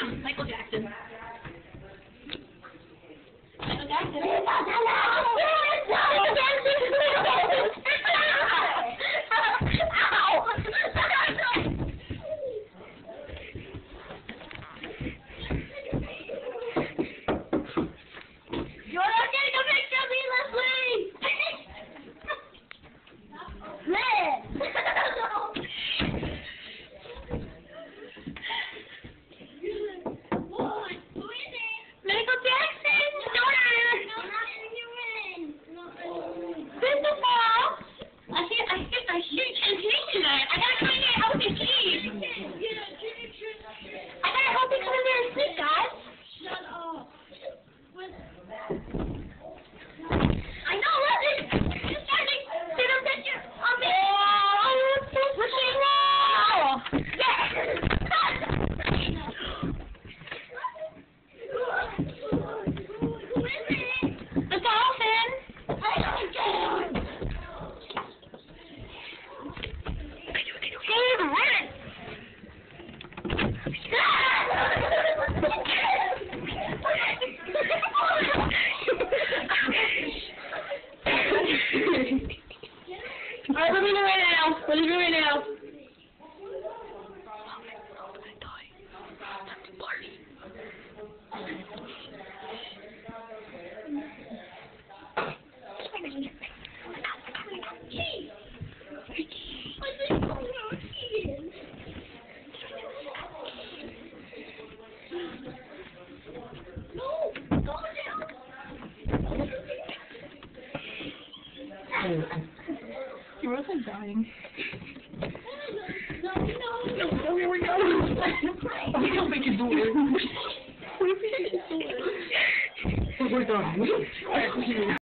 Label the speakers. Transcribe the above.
Speaker 1: Michael Jackson. Michael Jackson.
Speaker 2: Alright, what are we doing right now? What are we doing right now?
Speaker 1: You wasn't dying.
Speaker 2: No, here we go.
Speaker 1: We don't make it do it.
Speaker 2: What if we make it do it?
Speaker 1: We're done.